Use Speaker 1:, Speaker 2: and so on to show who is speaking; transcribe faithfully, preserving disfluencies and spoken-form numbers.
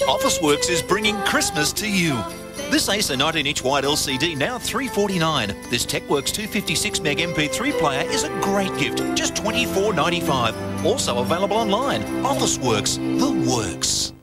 Speaker 1: Officeworks is bringing Christmas to you. This Acer nineteen inch wide L C D now three forty-nine. This TechWorks two fifty-six meg M P three player is a great gift, just twenty-four ninety-five. Also available online. Officeworks, the works.